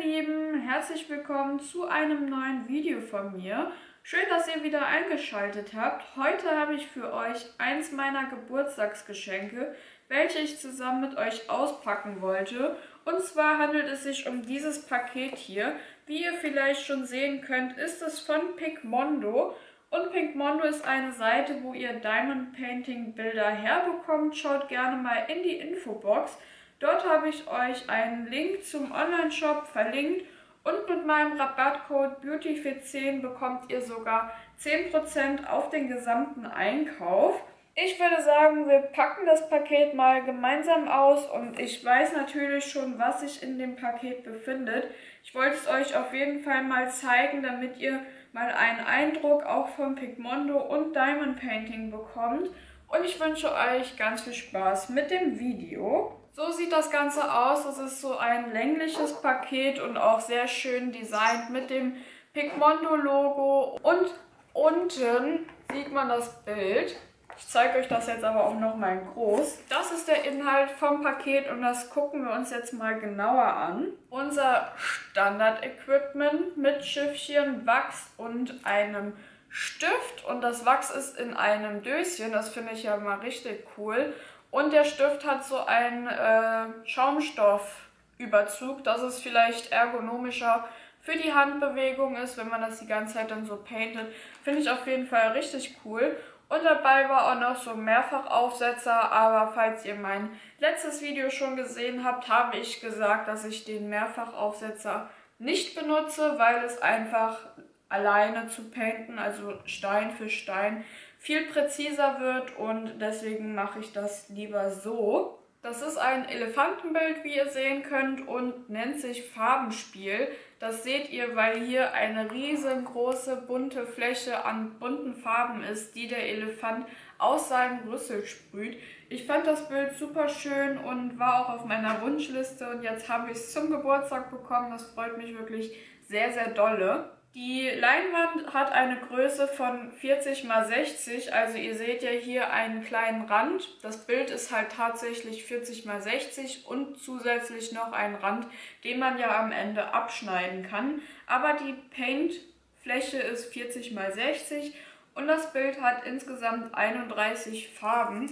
Lieben, herzlich willkommen zu einem neuen Video von mir. Schön, dass ihr wieder eingeschaltet habt. Heute habe ich für euch eins meiner Geburtstagsgeschenke, welche ich zusammen mit euch auspacken wollte. Und zwar handelt es sich um dieses Paket hier. Wie ihr vielleicht schon sehen könnt, ist es von Picmondo. Und Picmondo ist eine Seite, wo ihr Diamond Painting Bilder herbekommt. Schaut gerne mal in die Infobox. Dort habe ich euch einen Link zum Online-Shop verlinkt und mit meinem Rabattcode BEAUTYFIT10 bekommt ihr sogar 10% auf den gesamten Einkauf. Ich würde sagen, wir packen das Paket mal gemeinsam aus und ich weiß natürlich schon, was sich in dem Paket befindet. Ich wollte es euch auf jeden Fall mal zeigen, damit ihr mal einen Eindruck auch von Picmondo und Diamond Painting bekommt. Und ich wünsche euch ganz viel Spaß mit dem Video. So sieht das Ganze aus. Das ist so ein längliches Paket und auch sehr schön designt mit dem Picmondo-Logo. Und unten sieht man das Bild. Ich zeige euch das jetzt aber auch nochmal in groß. Das ist der Inhalt vom Paket und das gucken wir uns jetzt mal genauer an. Unser Standard-Equipment mit Schiffchen, Wachs und einem Stift. Und das Wachs ist in einem Döschen. Das finde ich ja mal richtig cool. Und der Stift hat so einen Schaumstoffüberzug, dass es vielleicht ergonomischer für die Handbewegung ist, wenn man das die ganze Zeit dann so paintet. Finde ich auf jeden Fall richtig cool. Und dabei war auch noch so ein Mehrfachaufsetzer, aber falls ihr mein letztes Video schon gesehen habt, habe ich gesagt, dass ich den Mehrfachaufsetzer nicht benutze, weil es einfach alleine zu painten, also Stein für Stein, viel präziser wird und deswegen mache ich das lieber so. Das ist ein Elefantenbild, wie ihr sehen könnt, und nennt sich Farbenspiel. Das seht ihr, weil hier eine riesengroße bunte Fläche an bunten Farben ist, die der Elefant aus seinem Rüssel sprüht. Ich fand das Bild super schön und war auch auf meiner Wunschliste und jetzt habe ich es zum Geburtstag bekommen. Das freut mich wirklich sehr, sehr dolle. Die Leinwand hat eine Größe von 40 x 60, also ihr seht ja hier einen kleinen Rand. Das Bild ist halt tatsächlich 40 x 60 und zusätzlich noch ein Rand, den man ja am Ende abschneiden kann. Aber die Paintfläche ist 40 x 60 und das Bild hat insgesamt 31 Farben.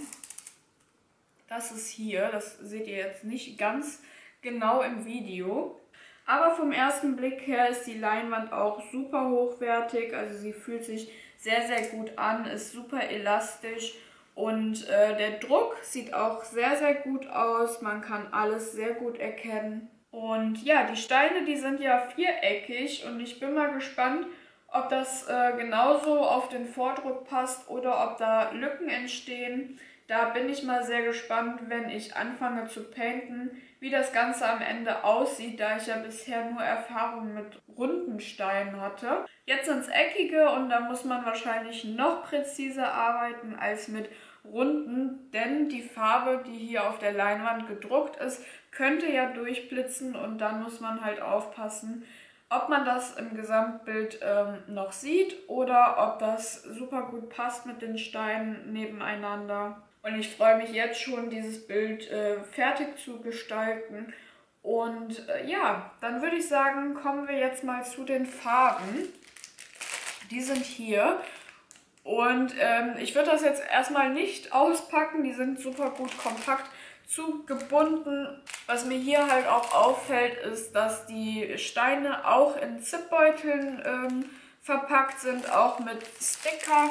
Das ist hier, das seht ihr jetzt nicht ganz genau im Video. Aber vom ersten Blick her ist die Leinwand auch super hochwertig, also sie fühlt sich sehr, sehr gut an, ist super elastisch und der Druck sieht auch sehr, sehr gut aus, man kann alles sehr gut erkennen. Und ja, die Steine, die sind ja viereckig und ich bin mal gespannt, ob das genauso auf den Vordruck passt oder ob da Lücken entstehen. Da bin ich mal sehr gespannt, wenn ich anfange zu painten, wie das Ganze am Ende aussieht, da ich ja bisher nur Erfahrung mit runden Steinen hatte. Jetzt sind es eckige und da muss man wahrscheinlich noch präziser arbeiten als mit runden, denn die Farbe, die hier auf der Leinwand gedruckt ist, könnte ja durchblitzen und dann muss man halt aufpassen, ob man das im Gesamtbild noch sieht oder ob das super gut passt mit den Steinen nebeneinander. Und ich freue mich jetzt schon, dieses Bild fertig zu gestalten. Und ja, dann würde ich sagen, kommen wir jetzt mal zu den Farben. Die sind hier. Und ich würde das jetzt erstmal nicht auspacken. Die sind super gut kompakt zugebunden. Was mir hier halt auch auffällt, ist, dass die Steine auch in Zipbeuteln verpackt sind, auch mit Sticker.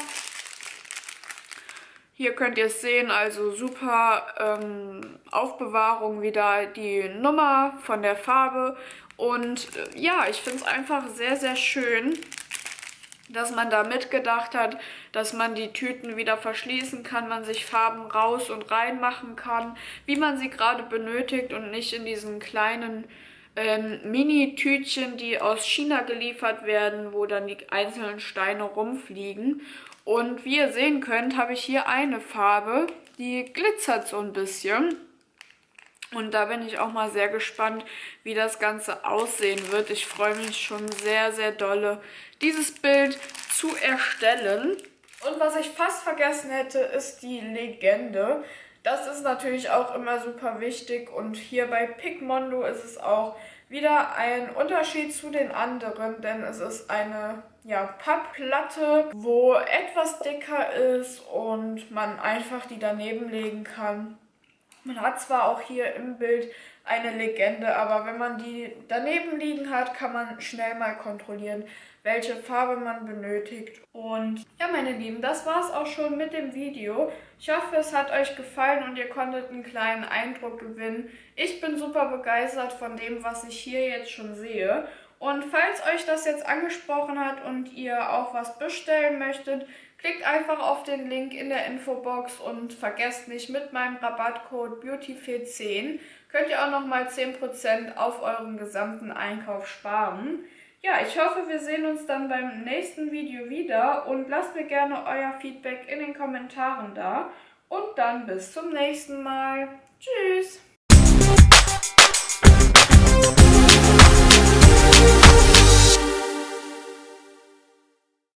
Hier könnt ihr es sehen, also super Aufbewahrung, wieder die Nummer von der Farbe. Und ja, ich finde es einfach sehr, sehr schön, dass man da mitgedacht hat, dass man die Tüten wieder verschließen kann, man sich Farben raus und rein machen kann, wie man sie gerade benötigt und nicht in diesen kleinen Mini-Tütchen, die aus China geliefert werden, wo dann die einzelnen Steine rumfliegen. Und wie ihr sehen könnt, habe ich hier eine Farbe, die glitzert so ein bisschen. Und da bin ich auch mal sehr gespannt, wie das Ganze aussehen wird. Ich freue mich schon sehr, sehr dolle, dieses Bild zu erstellen. Und was ich fast vergessen hätte, ist die Das ist natürlich auch immer super wichtig und hier bei Picmondo ist es auch wieder ein Unterschied zu den anderen, denn es ist eine Pappplatte, wo etwas dicker ist und man einfach die daneben legen kann. Man hat zwar auch hier im Bild eine Legende, aber wenn man die daneben liegen hat, kann man schnell mal kontrollieren, welche Farbe man benötigt. Und ja, meine Lieben, das war es auch schon mit dem Video. Ich hoffe, es hat euch gefallen und ihr konntet einen kleinen Eindruck gewinnen. Ich bin super begeistert von dem, was ich hier jetzt schon sehe. Und falls euch das jetzt angesprochen hat und ihr auch was bestellen möchtet, klickt einfach auf den Link in der Infobox und vergesst nicht, mit meinem Rabattcode BEAUTYFEE10 könnt ihr auch nochmal 10% auf euren gesamten Einkauf sparen. Ja, ich hoffe, wir sehen uns dann beim nächsten Video wieder und lasst mir gerne euer Feedback in den Kommentaren da. Und dann bis zum nächsten Mal. Tschüss!